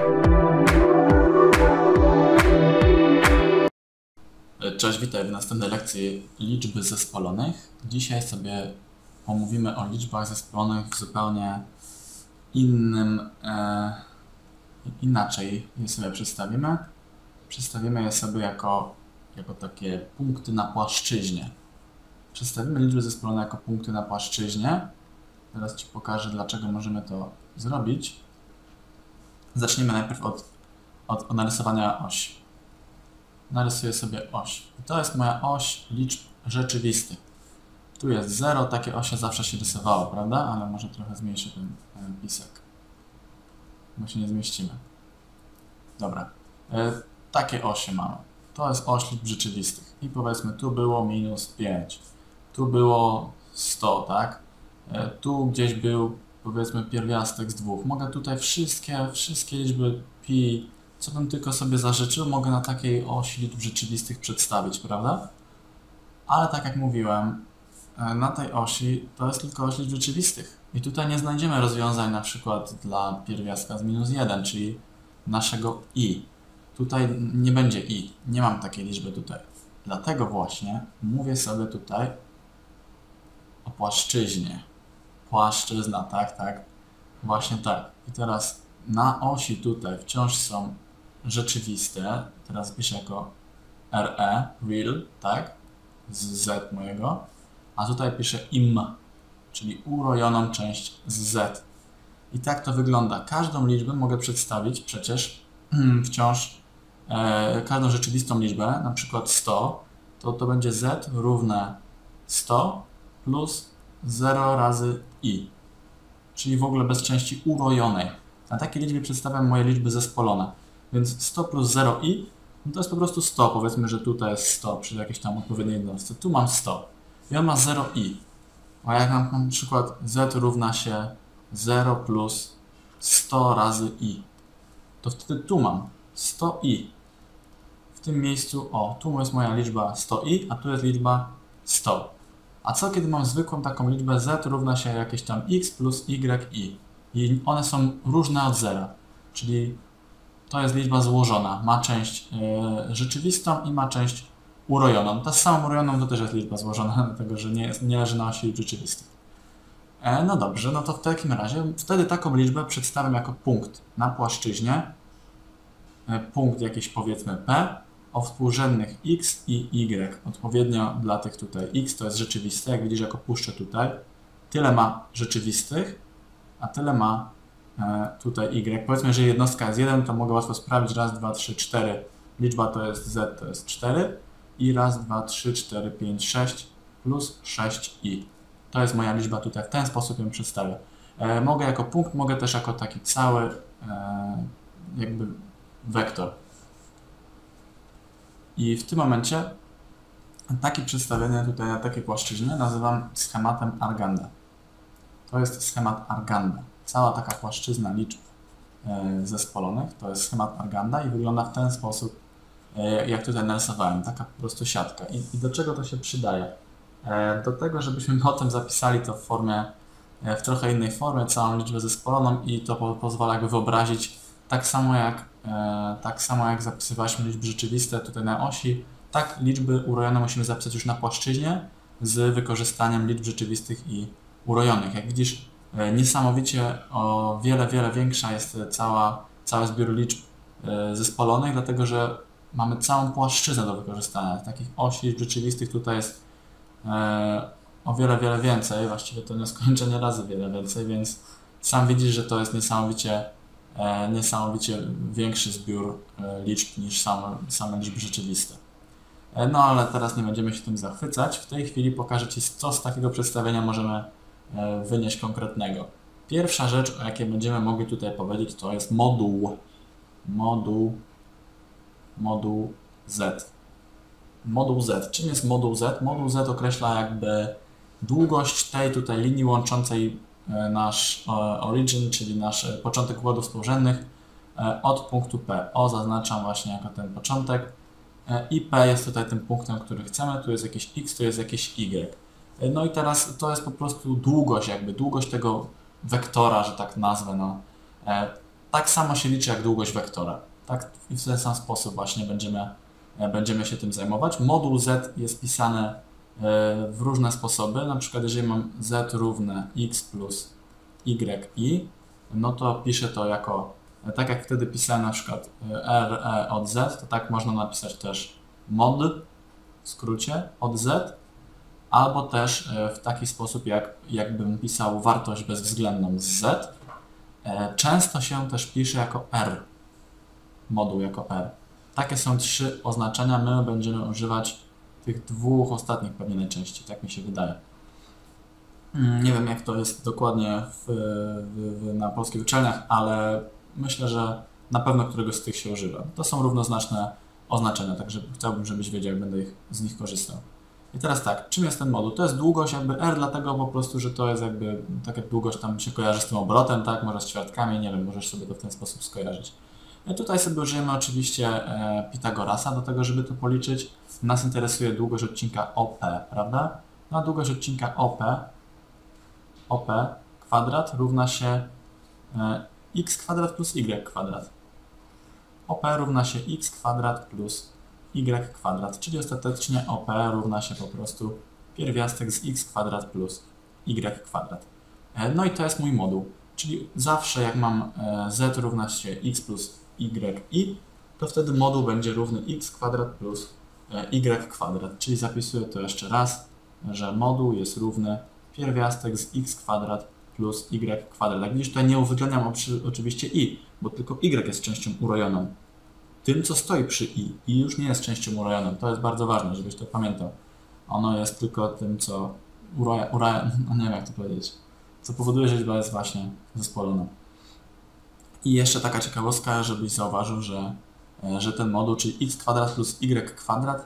Cześć, witaj w następnej lekcji liczby zespolonych. Dzisiaj sobie pomówimy o liczbach zespolonych w zupełnie inaczej je sobie przedstawimy. Przedstawimy je sobie jako takie punkty na płaszczyźnie. Przedstawimy liczby zespolone jako punkty na płaszczyźnie. Teraz Ci pokażę, dlaczego możemy to zrobić. Zaczniemy najpierw od narysowania osi. Narysuję sobie oś. I to jest moja oś liczb rzeczywistych. Tu jest 0, takie osie zawsze się rysowało, prawda? Ale może trochę zmniejszę ten pisek, bo się nie zmieścimy. Dobra. Takie osie mamy. To jest oś liczb rzeczywistych. I powiedzmy, tu było minus 5. Tu było 100, tak? Tu gdzieś był, powiedzmy, pierwiastek z 2. Mogę tutaj wszystkie liczby pi, co bym tylko sobie zażyczył, mogę na takiej osi liczb rzeczywistych przedstawić, prawda? Ale tak jak mówiłem, na tej osi to jest tylko oś liczb rzeczywistych. I tutaj nie znajdziemy rozwiązań na przykład dla pierwiastka z minus 1, czyli naszego i. Tutaj nie będzie i. Nie mam takiej liczby tutaj. Dlatego właśnie mówię sobie tutaj o płaszczyźnie. Płaszczyzna, tak. Właśnie tak. I teraz na osi tutaj wciąż są rzeczywiste. Teraz piszę jako RE, real, tak? Z Z mojego. A tutaj piszę im, czyli urojoną część z Z. I tak to wygląda. Każdą liczbę mogę przedstawić przecież wciąż, każdą rzeczywistą liczbę, na przykład 100, to będzie Z równe 100 plus 0 razy i. Czyli w ogóle bez części urojonej. Na takiej liczbie przedstawiam moje liczby zespolone. Więc 100 plus 0i, no to jest po prostu 100. Powiedzmy, że tutaj jest 100 przy jakiejś tam odpowiedniej jednostce. Tu mam 100. I on ma 0i. A jak mam na przykład z równa się 0 plus 100 razy i, to wtedy tu mam 100i. W tym miejscu, tu jest moja liczba 100i, a tu jest liczba 100. A co kiedy mam zwykłą taką liczbę z równa się jakieś tam x plus yi. I one są różne od zera. Czyli to jest liczba złożona. Ma część rzeczywistą i ma część urojoną. Ta samą urojoną to też jest liczba złożona, dlatego że nie leży na osi liczb rzeczywistych. No dobrze, no to w takim razie wtedy taką liczbę przedstawiam jako punkt na płaszczyźnie. Punkt jakiś, powiedzmy, p o współrzędnych x i y. Odpowiednio dla tych tutaj x to jest rzeczywiste, jak widzisz, jak opuszczę tutaj. Tyle ma rzeczywistych, a tyle ma tutaj y. Powiedzmy, że jednostka jest 1, to mogę łatwo sprawdzić. Raz, 2, 3, 4. Liczba to jest z, to jest 4. I raz, 2, 3, 4, 5, 6 plus 6i. To jest moja liczba tutaj. W ten sposób ją przedstawię. Mogę jako punkt, mogę też jako taki cały jakby wektor. I w tym momencie takie przedstawienie tutaj na takiej płaszczyźnie nazywam schematem Arganda. To jest schemat Arganda. Cała taka płaszczyzna liczb zespolonych to jest schemat Arganda i wygląda w ten sposób, jak tutaj narysowałem. Taka po prostu siatka. I do czego to się przydaje? Do tego, żebyśmy potem zapisali to w trochę innej formie, całą liczbę zespoloną i to pozwala jakby wyobrazić tak samo jak zapisywaliśmy liczby rzeczywiste tutaj na osi, tak liczby urojone musimy zapisać już na płaszczyźnie z wykorzystaniem liczb rzeczywistych i urojonych. Jak widzisz, niesamowicie o wiele większa jest cały zbiór liczb zespolonych, dlatego że mamy całą płaszczyznę do wykorzystania. Takich osi liczb rzeczywistych tutaj jest o wiele więcej, właściwie to nieskończenie razy wiele więcej, więc sam widzisz, że to jest niesamowicie większy zbiór liczb niż same liczby rzeczywiste. No ale teraz nie będziemy się tym zachwycać. W tej chwili pokażę Ci, co z takiego przedstawienia możemy wynieść konkretnego. Pierwsza rzecz, o jakiej będziemy mogli tutaj powiedzieć, to jest moduł Z. Moduł Z. Czym jest moduł Z? Moduł Z określa jakby długość tej tutaj linii łączącej nasz origin, czyli nasz początek układów współrzędnych od punktu P. O zaznaczam właśnie jako ten początek i P jest tutaj tym punktem, który chcemy. Tu jest jakieś X, tu jest jakieś Y. No i teraz to jest po prostu długość tego wektora, że tak nazwę. No. tak samo się liczy jak długość wektora. Tak, i w ten sam sposób właśnie będziemy się tym zajmować. Moduł z jest pisany w różne sposoby. Na przykład jeżeli mam z równe x plus yi, no to piszę to jako, tak jak wtedy pisałem na przykład r od z, to tak można napisać też mod, w skrócie, od z, albo też w taki sposób, jakbym pisał wartość bezwzględną z z. Często się też pisze jako r, moduł jako r. Takie są 3 oznaczenia, my będziemy używać tych 2 ostatnich pewnie najczęściej, tak mi się wydaje. Nie wiem jak to jest dokładnie na polskich uczelniach, ale myślę, że na pewno któregoś z tych się używa. To są równoznaczne oznaczenia, także chciałbym, żebyś wiedział, jak będę z nich korzystał. I teraz tak, czym jest ten moduł? To jest długość jakby r, dlatego po prostu, że to jest jakby, tak jak długość tam się kojarzy z tym obrotem, tak, może z ćwiartkami, nie wiem, możesz sobie to w ten sposób skojarzyć. I tutaj sobie użyjemy oczywiście Pitagorasa do tego, żeby to policzyć. Nas interesuje długość odcinka OP, prawda? No a długość odcinka OP kwadrat równa się x kwadrat plus y kwadrat. OP równa się x kwadrat plus y kwadrat, czyli ostatecznie OP równa się po prostu pierwiastek z x kwadrat plus y kwadrat. No i to jest mój moduł, czyli zawsze jak mam z równa się x plus y, to wtedy moduł będzie równy x kwadrat plus y kwadrat, czyli zapisuję to jeszcze raz, że moduł jest równy pierwiastek z x kwadrat plus y kwadrat. Jak widzisz, tutaj nie uwzględniam oczywiście i, bo tylko y jest częścią urojoną. Tym, co stoi przy i już nie jest częścią urojoną. To jest bardzo ważne, żebyś to pamiętał. Ono jest tylko tym, co no nie wiem jak to powiedzieć, co powoduje, że liczba jest właśnie zespolona. I jeszcze taka ciekawostka, żebyś zauważył, że ten moduł, czyli x kwadrat plus y kwadrat,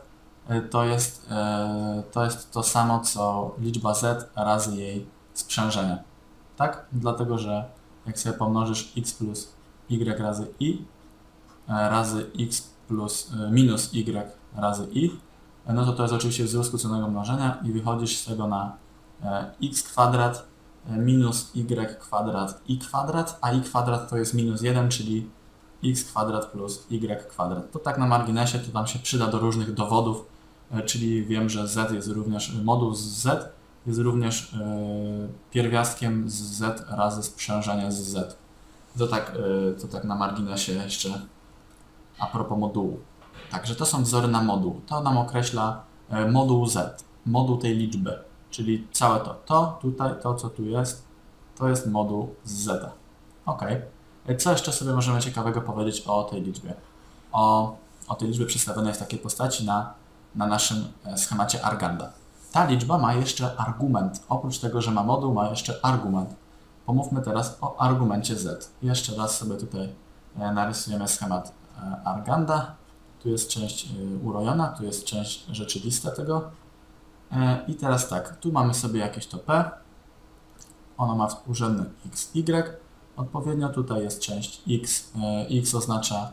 to jest to samo, co liczba z razy jej sprzężenie. Tak? Dlatego, że jak sobie pomnożysz x plus y razy i razy x plus minus y razy i, no to jest oczywiście wzór skróconego mnożenia i wychodzisz z tego na x kwadrat minus y kwadrat i kwadrat, a i kwadrat to jest minus 1, czyli x kwadrat plus y kwadrat. To tak na marginesie, to tam się przyda do różnych dowodów, czyli wiem, że z jest również, moduł z z jest również pierwiastkiem z z razy sprzężenie z z. To tak na marginesie jeszcze a propos modułu. Także to są wzory na moduł. To nam określa moduł z, moduł tej liczby, czyli całe to tutaj, to co tu jest, to jest moduł z z. Ok. Co jeszcze sobie możemy ciekawego powiedzieć o tej liczbie? O tej liczbie przedstawionej w takiej postaci na naszym schemacie Arganda. Ta liczba ma jeszcze argument. Oprócz tego, że ma moduł, ma jeszcze argument. Pomówmy teraz o argumencie z. Jeszcze raz sobie tutaj narysujemy schemat Arganda. Tu jest część urojona, tu jest część rzeczywista tego. I teraz tak, tu mamy sobie jakieś to P. Ono ma współrzędny x, y. Odpowiednio tutaj jest część x. X oznacza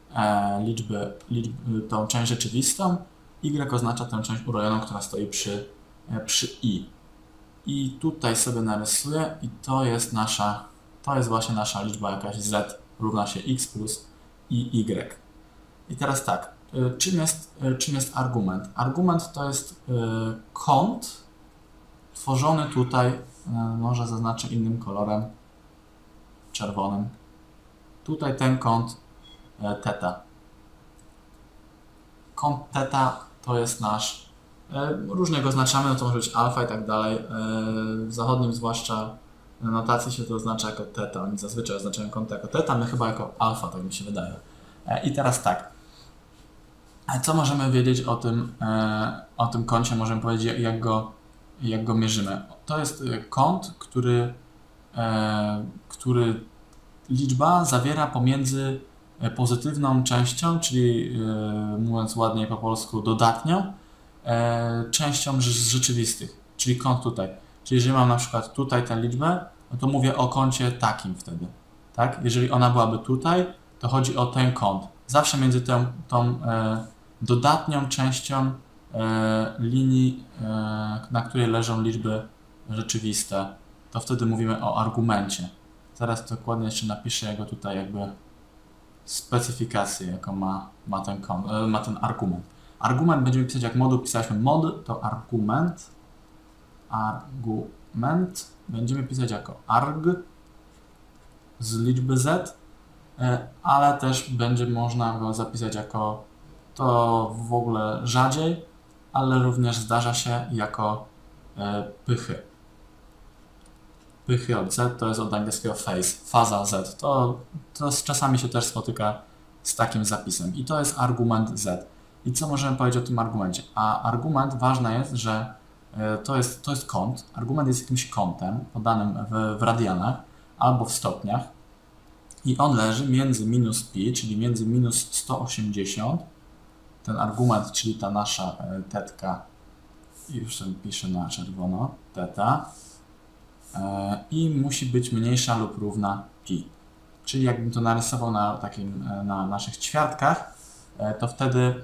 tą część rzeczywistą. Y oznacza tę część urojoną, która stoi przy i. I tutaj sobie narysuję i to jest właśnie nasza liczba jakaś z równa się x plus i y. I teraz tak, czym jest argument? Argument to jest kąt tworzony tutaj, może zaznaczę innym kolorem, czerwonym. Tutaj ten kąt θ. Kąt θ to jest nasz, różnie go oznaczamy, no to może być alfa i tak dalej. W zachodnim zwłaszcza notacji się to oznacza jako θ. Oni zazwyczaj oznaczają kąt jako θ, my chyba jako alfa, tak mi się wydaje. I teraz tak. Co możemy wiedzieć o tym kącie? Możemy powiedzieć, jak go mierzymy. To jest kąt, który liczba zawiera pomiędzy pozytywną częścią, czyli mówiąc ładniej po polsku dodatnią, częścią z rzeczywistych, czyli kąt tutaj. Czyli jeżeli mam na przykład tutaj tę liczbę, no to mówię o kącie takim wtedy. Tak? Jeżeli ona byłaby tutaj, to chodzi o ten kąt. Zawsze między tą dodatnią częścią linii, na której leżą liczby rzeczywiste, to wtedy mówimy o argumencie. teraz dokładnie jeszcze napiszę jego tutaj jakby specyfikację, jaką ma ten argument. Argument będziemy pisać jak moduł, pisaliśmy mod, to argument. Argument będziemy pisać jako arg z liczby z, ale też będzie można go zapisać jako, to w ogóle rzadziej, ale również zdarza się jako pychy. Pychy od z to jest od angielskiego phase, faza z. To czasami się też spotyka z takim zapisem i to jest argument z. I co możemy powiedzieć o tym argumencie? A argument, ważne jest, że to jest kąt. Argument jest jakimś kątem podanym w radianach albo w stopniach i on leży między minus pi, czyli między minus 180, ten argument, czyli ta nasza tetka, już piszę na czerwono, teta, i musi być mniejsza lub równa pi. Czyli jakbym to narysował na naszych ćwiartkach, to wtedy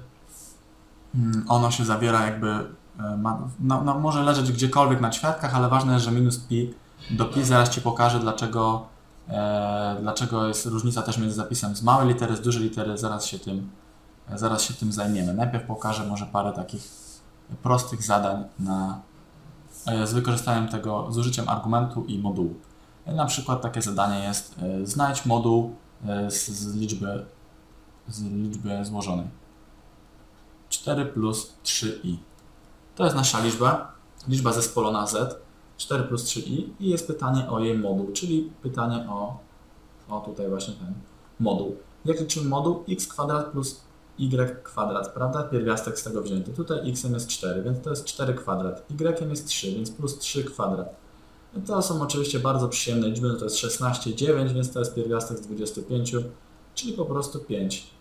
ono się zawiera jakby, może leżeć gdziekolwiek na ćwiartkach, ale ważne jest, że minus pi do pi. Zaraz Ci pokażę, dlaczego jest różnica też między zapisem z małej litery, z dużej litery. Zaraz się tym zajmiemy. Najpierw pokażę może parę takich prostych zadań z wykorzystaniem z użyciem argumentu i modułu. Na przykład takie zadanie jest znajdź moduł z liczby złożonej. 4 plus 3i. To jest nasza liczba zespolona z, 4 plus 3i i jest pytanie o jej moduł, czyli pytanie o tutaj właśnie ten moduł. Jak liczymy moduł? X kwadrat plus y kwadrat, prawda? Pierwiastek z tego wzięty. Tutaj x jest 4, więc to jest 4 kwadrat. Y jest 3, więc plus 3 kwadrat. To są oczywiście bardzo przyjemne liczby, no to jest 16, 9, więc to jest pierwiastek z 25, czyli po prostu 5.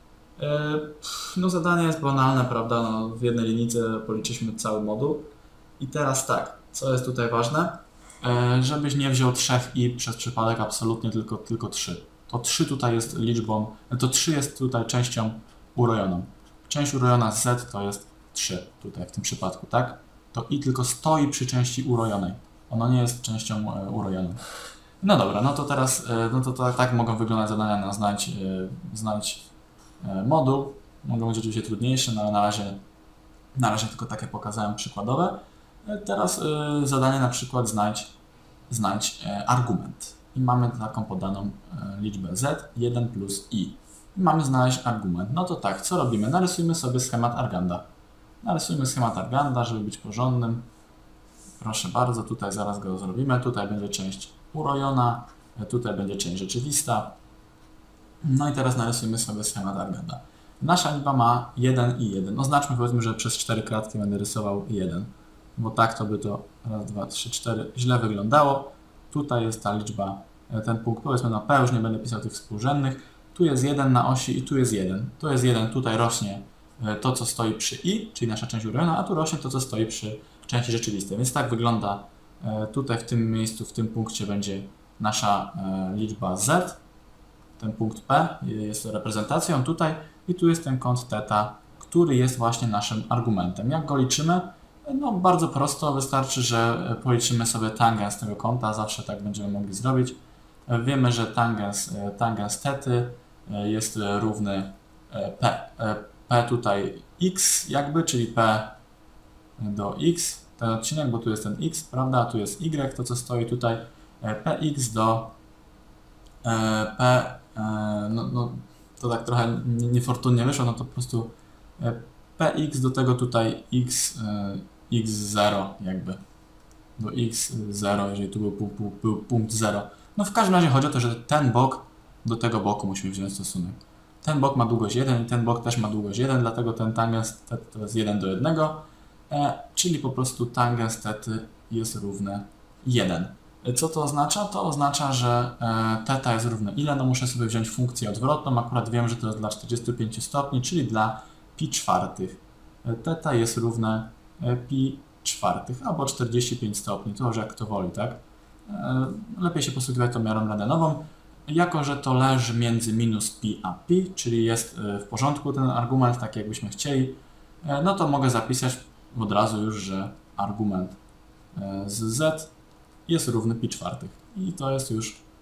No zadanie jest banalne, prawda? No, w jednej linijce policzyliśmy cały moduł. I teraz tak, co jest tutaj ważne? Żebyś nie wziął 3i przez przypadek absolutnie, tylko 3. To 3 tutaj jest liczbą, to 3 jest tutaj częścią urojoną. Część urojona z z to jest 3 tutaj w tym przypadku, tak? To i tylko stoi przy części urojonej. Ono nie jest częścią urojoną. No dobra, no to teraz, tak mogą wyglądać zadania na znajdź moduł. Mogą być oczywiście trudniejsze, no ale na razie tylko takie pokazałem przykładowe. Teraz zadanie na przykład znajdź argument. I mamy taką podaną liczbę z, 1 plus i. I mamy znaleźć argument. No to tak, co robimy? Narysujmy sobie schemat Arganda. Narysujmy schemat Arganda, żeby być porządnym. Proszę bardzo, tutaj zaraz go zrobimy. Tutaj będzie część urojona, tutaj będzie część rzeczywista. No i teraz narysujmy sobie schemat Arganda. Nasza liczba ma 1 i 1. Oznaczmy, powiedzmy, że przez 4 kratki będę rysował 1. Bo tak to by to 1, 2, 3, 4 źle wyglądało. Tutaj jest ta liczba, ten punkt, powiedzmy na P, już nie będę pisał tych współrzędnych. Tu jest 1 na osi i tu jest 1. Tu jest 1, tutaj rośnie to, co stoi przy i, czyli nasza część urojona, a tu rośnie to, co stoi przy części rzeczywistej. Więc tak wygląda tutaj w tym miejscu, w tym punkcie będzie nasza liczba z. Ten punkt P jest reprezentacją tutaj i tu jest ten kąt θ, który jest właśnie naszym argumentem. Jak go liczymy? No bardzo prosto, wystarczy, że policzymy sobie tangens tego kąta, zawsze tak będziemy mogli zrobić. Wiemy, że tangens θ jest równy P. P tutaj x jakby, czyli P do x, ten odcinek, bo tu jest ten x, prawda, a tu jest y, to co stoi tutaj, px do p, no to tak trochę niefortunnie wyszło, no to po prostu px do tego tutaj x0 jakby, do x0, jeżeli tu był punkt 0. No w każdym razie chodzi o to, że ten bok do tego boku musimy wziąć stosunek. Ten bok ma długość 1 i ten bok też ma długość 1, dlatego ten tangens to jest 1 do 1, czyli po prostu tangens θ jest równe 1. Co to oznacza? To oznacza, że θ jest równe ile? No muszę sobie wziąć funkcję odwrotną, akurat wiem, że to jest dla 45 stopni, czyli dla pi czwartych. θ jest równe pi czwartych, albo 45 stopni, to już jak kto woli, tak? Lepiej się posługiwać tą miarą radanową. Jako że to leży między minus pi a pi, czyli jest w porządku ten argument, tak jakbyśmy chcieli, no to mogę zapisać od razu już, że argument z z jest równy pi czwartych. I to jest już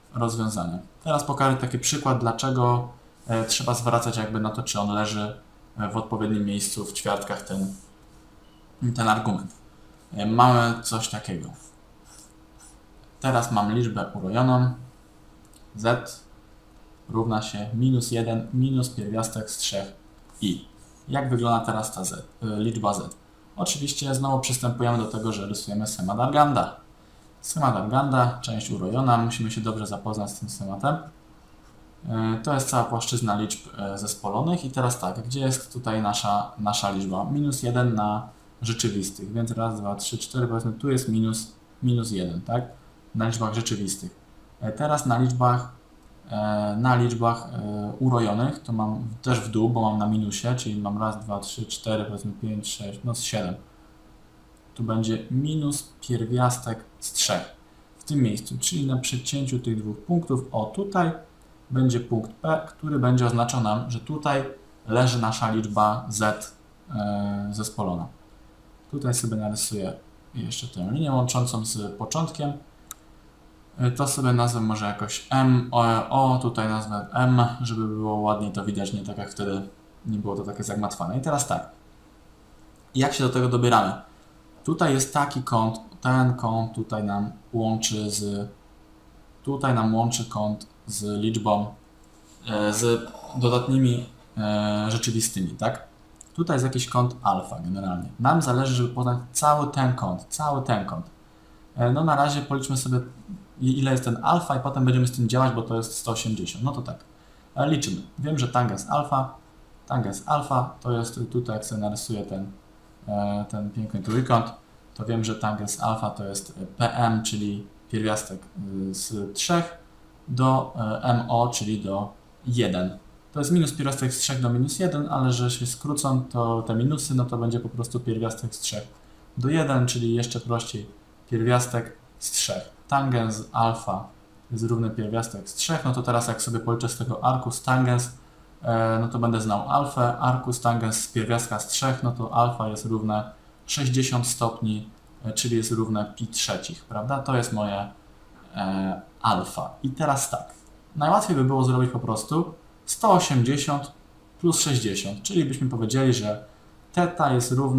rozwiązania. Teraz pokażę taki przykład, dlaczego trzeba zwracać jakby na to, czy on leży w odpowiednim miejscu w ćwiartkach ten argument. Mamy coś takiego. Teraz mam liczbę urojoną z równa się minus 1 minus pierwiastek z 3i. Jak wygląda teraz ta liczba z? Oczywiście znowu przystępujemy do tego, że rysujemy schemat Arganda. Schemat Arganda, część urojona, musimy się dobrze zapoznać z tym schematem. To jest cała płaszczyzna liczb zespolonych i teraz tak, gdzie jest tutaj nasza liczba? Minus 1 na rzeczywistych, więc raz, 2, 3, 4, powiedzmy tu jest minus 1, tak? Na liczbach rzeczywistych. Teraz na liczbach urojonych to mam też w dół, bo mam na minusie, czyli mam raz, 2, 3, 4, powiedzmy 5, 6, no z 7. Tu będzie minus pierwiastek z 3 w tym miejscu, czyli na przecięciu tych dwóch punktów, o tutaj będzie punkt P, który będzie oznaczał nam, że tutaj leży nasza liczba z zespolona. Tutaj sobie narysuję jeszcze tę linię łączącą z początkiem. To sobie nazwę może jakoś M, tutaj nazwę M, żeby było ładniej to widać, nie tak jak wtedy nie było to takie zagmatwane. I teraz tak, jak się do tego dobieramy? Tutaj jest taki kąt, ten kąt tutaj nam łączy kąt z liczbą, z dodatnimi rzeczywistymi, tak? Tutaj jest jakiś kąt alfa generalnie. Nam zależy, żeby poznać cały ten kąt. No na razie policzmy sobie, ile jest ten alfa i potem będziemy z tym działać, bo to jest 180. No to tak, liczymy. Wiem, że tangens alfa to jest tutaj, jak sobie narysuję ten piękny trójkąt, to wiem, że tangens alfa to jest PM, czyli pierwiastek z 3 do MO, czyli do 1. To jest minus pierwiastek z 3 do minus 1, ale że się skrócą to te minusy, no to będzie po prostu pierwiastek z 3 do 1, czyli jeszcze prościej pierwiastek z 3. Tangens alfa jest równy pierwiastek z 3, no to teraz jak sobie policzę z tego arcus tangens, no to będę znał alfę, arcus tangens z pierwiastka z 3, no to alfa jest równe 60 stopni, czyli jest równe pi trzecich, prawda? To jest moje alfa. I teraz tak, najłatwiej by było zrobić po prostu 180 plus 60, czyli byśmy powiedzieli, że θ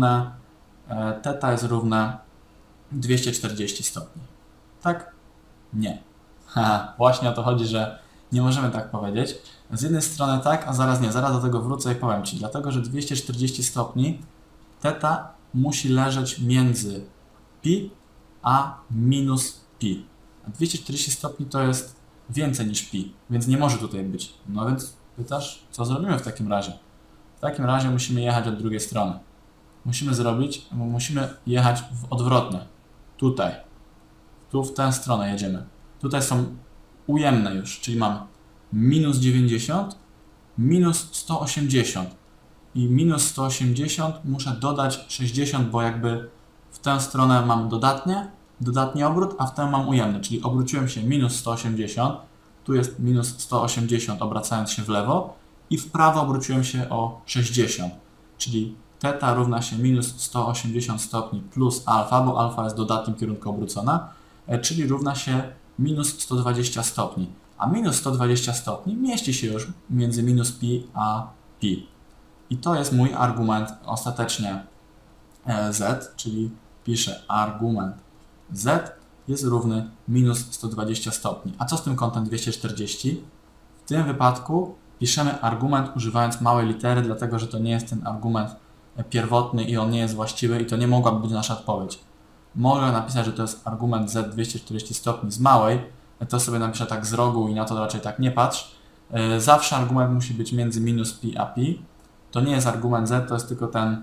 jest równe 240 stopni. Tak? Nie. Właśnie o to chodzi, że nie możemy tak powiedzieć. Z jednej strony tak, a zaraz nie. Zaraz do tego wrócę i powiem Ci. Dlatego, że 240 stopni θ musi leżeć między pi a minus pi. A 240 stopni to jest więcej niż pi, więc nie może tutaj być. No więc pytasz, co zrobimy w takim razie? W takim razie musimy jechać od drugiej strony. Musimy jechać w odwrotne. Tutaj. Tu w tę stronę jedziemy. Tutaj są ujemne już, czyli mam minus 90, minus 180. I minus 180 muszę dodać 60, bo jakby w tę stronę mam dodatni obrót, a w tę mam ujemny, czyli obróciłem się minus 180, tu jest minus 180 obracając się w lewo i w prawo obróciłem się o 60, czyli θ równa się minus 180 stopni plus alfa, bo alfa jest w dodatnim kierunku obrócona, czyli równa się minus 120 stopni. A minus 120 stopni mieści się już między minus pi a pi. I to jest mój argument ostatecznie z, czyli piszę argument z jest równy minus 120 stopni. A co z tym kątem 240? W tym wypadku piszemy argument używając małej litery, dlatego że to nie jest ten argument pierwotny i on nie jest właściwy i to nie mogłaby być nasza odpowiedź. Mogę napisać, że to jest argument z 240 stopni z małej, to sobie napiszę tak z rogu i na to raczej tak nie patrz. Zawsze argument musi być między minus pi a pi. To nie jest argument z, to jest tylko ten...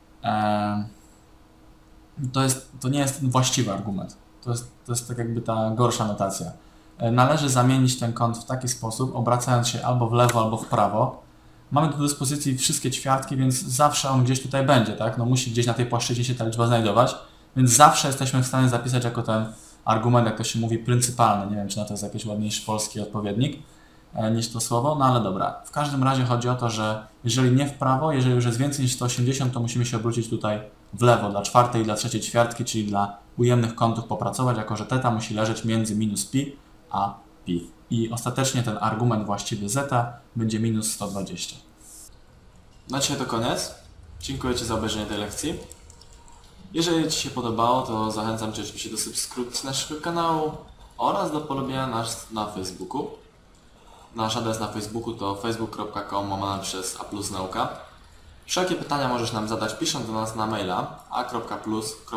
To nie jest właściwy argument. To jest tak jakby ta gorsza notacja. Należy zamienić ten kąt w taki sposób, obracając się albo w lewo, albo w prawo. Mamy do dyspozycji wszystkie ćwiartki, więc zawsze on gdzieś tutaj będzie, tak? No musi gdzieś na tej płaszczyźnie się ta liczba znajdować, więc zawsze jesteśmy w stanie zapisać jako ten argument, jak to się mówi, pryncypalny. Nie wiem, czy na to jest jakiś ładniejszy polski odpowiednik niż to słowo, no ale dobra. W każdym razie chodzi o to, że jeżeli nie w prawo, jeżeli już jest więcej niż 180, to musimy się obrócić tutaj w lewo dla czwartej i dla trzeciej ćwiartki, czyli dla ujemnych kątów popracować, jako że θ musi leżeć między minus pi a pi. I ostatecznie ten argument właściwy zeta będzie minus 120. Na dzisiaj to koniec. Dziękuję Ci za obejrzenie tej lekcji. Jeżeli Ci się podobało, to zachęcam Cię oczywiście do subskrypcji naszego kanału oraz do polubienia nas na Facebooku. Nasz adres na Facebooku to facebook.com/a+nauka. Wszelkie pytania możesz nam zadać pisząc do nas na maila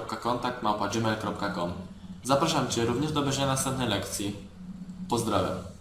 a.plus.kontakt@gmail.com. Zapraszam Cię również do obejrzenia następnej lekcji. Pozdrawiam.